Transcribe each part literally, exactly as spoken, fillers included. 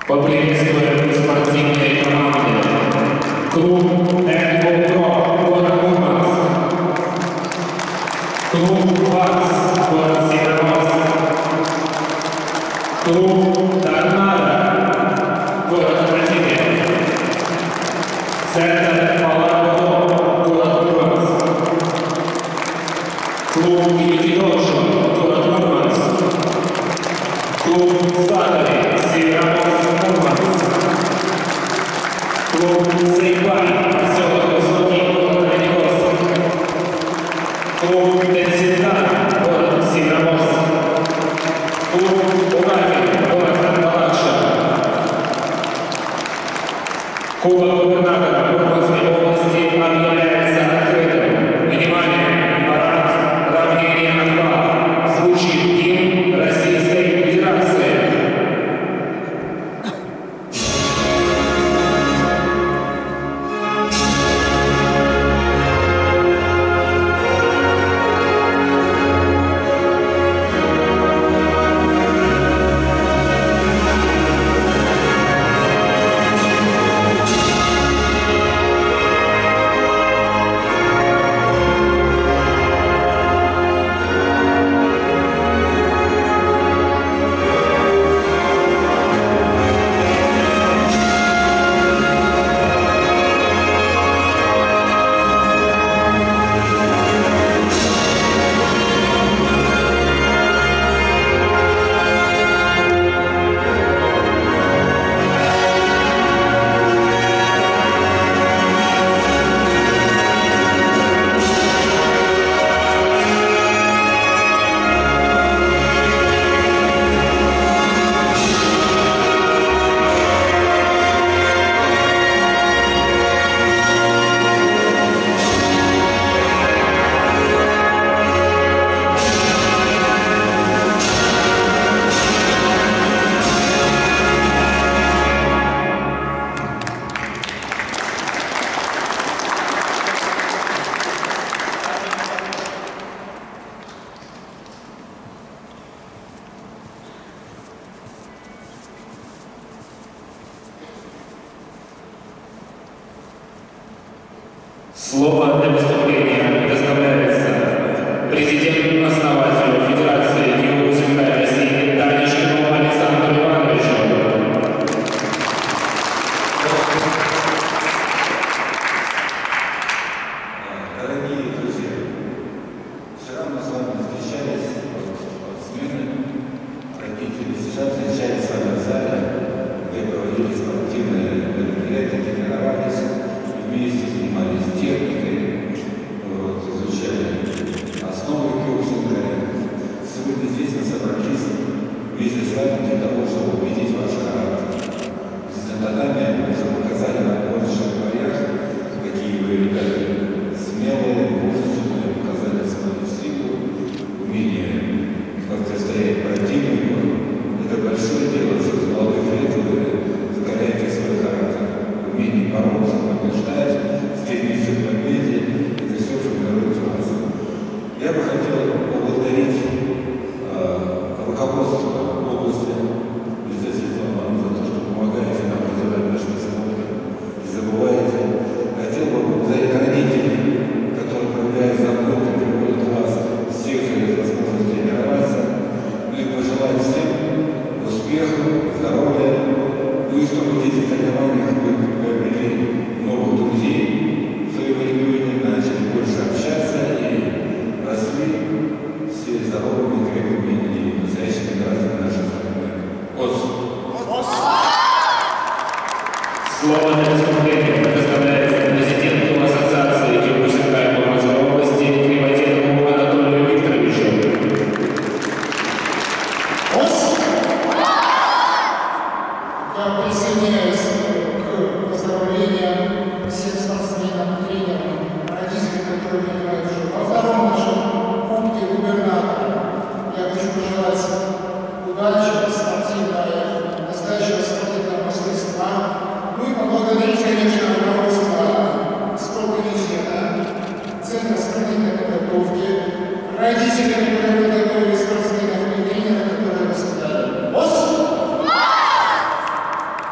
Поприветствуем спортивные команды. Клуб Эндбол Про, город Мурманск. Клуб ВАКС, город Североморск. Клуб Торнадо, город Бразилия. Центр Палардо, город Мурманск. Клуб Юнидоджо, город Мурманск. Клуб Сладови, Североморск, Мурманск. Клуб Сейбай, поселок Высокий, город Оленегорск. Клуб Денсидан, город Североморск. Клуб Ураги, город Кандалакша. Кубок губернатора Мурманской области объявляется открытым. Внимание! Парад равнения на флаг. Звучит гимн Российской Федерации. Слово для выступления предоставляется президенту-основателю Федерации Юго-Восточной России Данишкину Александру Ивановичу. Дорогие друзья, вчера мы с вами встречались, спортсмены, родители. Сейчас встречались с вами в зале, где проводили спортивные мероприятия, тренировались, вместе занимались техникой, вот, изучали основы кикбоксинга. Сегодня здесь мы собрались вместе с вами для того, чтобы увидеть ваш характер. Здесь на татами мы уже показали на больших боях, какие вы ребята смелые, мужественные, показали свою силу, умение противостоять противнику. Это большое дело, что с молодых лет вы закаляете свой характер, умение бороться, побеждать, стремиться к победе, это все формирует вас. Я бы хотел поблагодарить э, руководство области, естественно, вам за то, что помогаете нам развивать наш национальный, не забывайте. Хотел бы поблагодарить родителей, которые проявляют заботу, приводят вас всех через возможность тренироваться. Ну и пожелать всем успеха, здоровья. Ну и чтобы дети в соревнованиях вы приобрели новых друзей в своем регионе, начали больше общаться и росли все здоровыми, крепкими и настоящими гражданами нашей страны. Слово для выступления предоставляется президенту Ассоциации Юго-Восточной Мурманской области Криводедову Анатолию Викторовичу. Я присоединяюсь к поздравлениям всем спортсменам, тренерам, родителям, которые принимают уже во втором нашем кубке губернатора. Я хочу пожелать удачи, спортивной, настоящего спортивного мастерства. Ну и поблагодарить, конечно, руководство спорткомитета, Центра спортивной подготовки, родителей, которые подготовили спортсменов и тренеров, которые воспитали.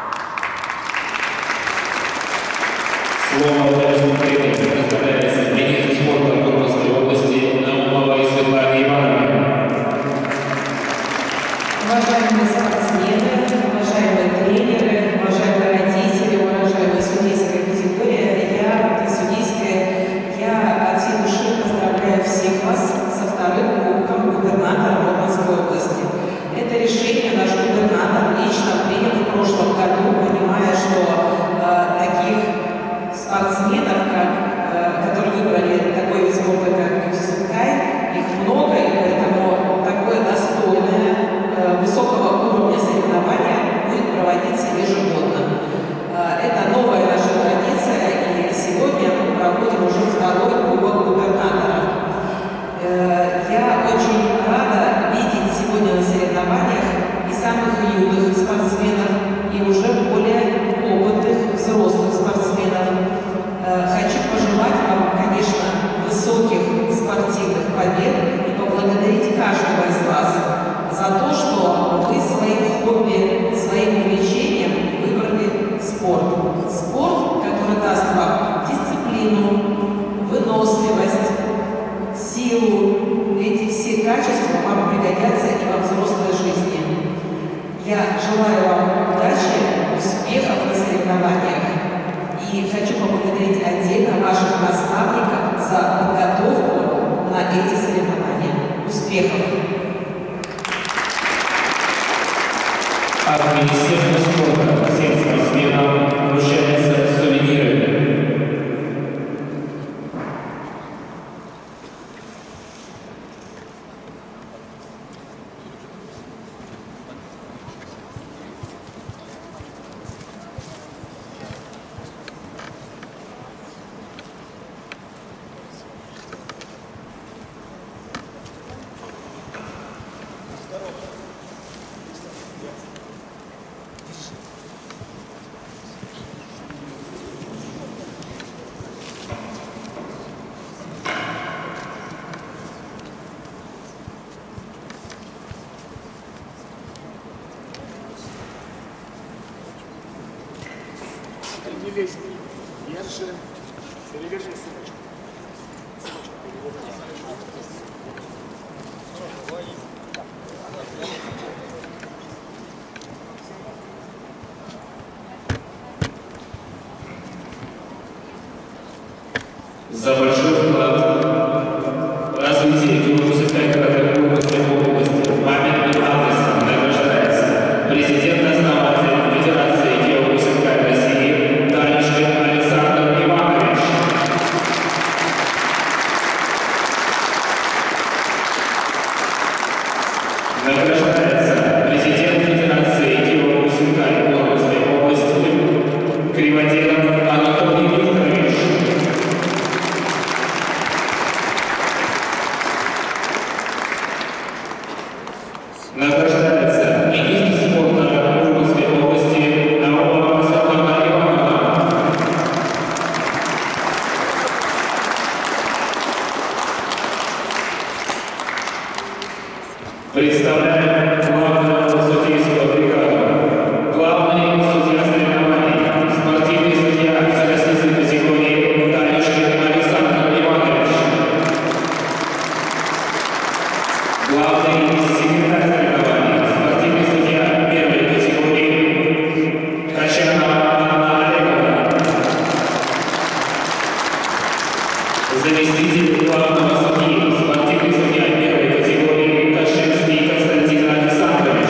Уважаемые спортсмены, уважаемые тренеры, уважаемые родители, уважаемая судейская категория, я, судейская, я от всей души поздравляю всех вас со вторым кубком губернатора Мурманской области. Это решение наш губернатор лично принял в прошлом году, понимая, что э, таких спортсменов, как, э, которые выбрали такой вид спорта, как Кюсюкай, их много, и поэтому такое достойное, э, высокого уровня соревнования будет проводиться ежегодно. Э, это новая наша традиция, и сегодня мы проводим уже второй кубок губернатора. Э, я очень рада видеть сегодня на соревнованиях и самых юных спортсменов, и уже более опытных взрослых спортсменов. Хочу пожелать вам, конечно, высоких спортивных побед и поблагодарить каждого из вас за то, что вы своим хобби, своим увлечением выбрали спорт. Спорт, который даст вам дисциплину, выносливость, силу. Эти все качества вам пригодятся и во взрослой жизни. Я желаю вам удачи, успехов на соревнованиях. И хочу поблагодарить отдельно ваших наставников за подготовку на эти соревнования. Успехов! От Министерства спорта всем спортсменам вручаются сувениры. Не лезь, держи, передержи сумочку. Сумочку передержи. За большой вклад в развитие Кюсюкай городской области памятным адресом награждается президент-основатель Федерации Кюсюкай России Данишкин Александр Иванович. Награждается президент Федерации Кюсюкай Мурманской области Криводелов Анатолий Викторович. Награждается министр спорта Мурманской области Наумова Светлана Ивановна. Представляем главную судейскую бригаду. Главный судья соревнований, спортивный судья всероссийской категории Данишкин Александр Иванович. Главный секретарь соревнований, спортивный судья первой категории Качанова Анна Олеговна. Заместитель главного судьи, спортивный судья первой категории Кашинский Константин Александрович.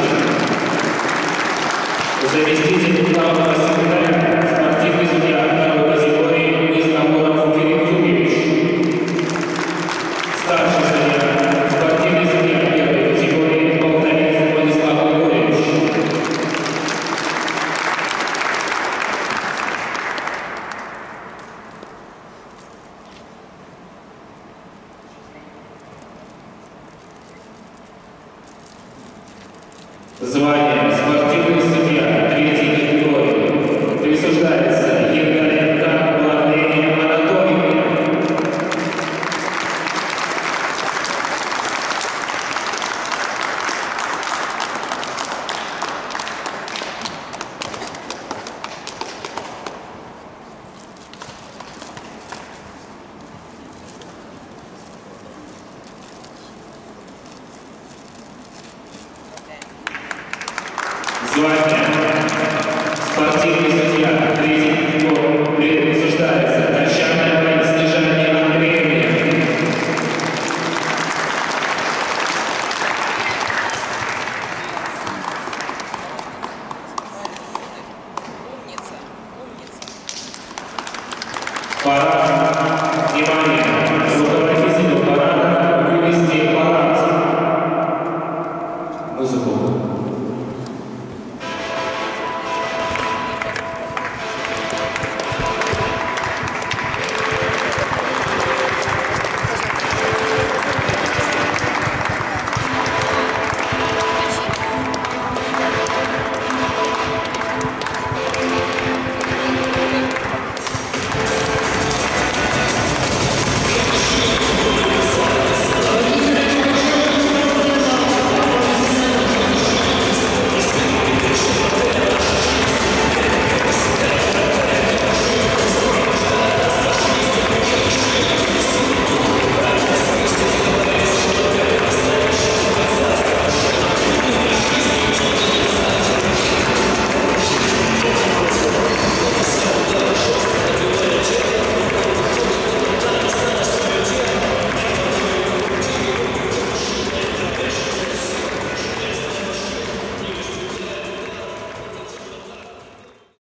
Заместитель главного секретаря, спортивный судья второй категории Незнаморов Кирилл Юрьевич. Старший судья, спортивный судья первой категории Полтавец Владислав Григорьевич. Звание спортивный судья третьей категории присуждается Егоренко Владимире Анатольевне. Сегодня спортивный судья, третий гол присуждается Дальчанная Вань Снежане Андреевне. Парад, внимание, руководителю парада вывести парад. Музыку.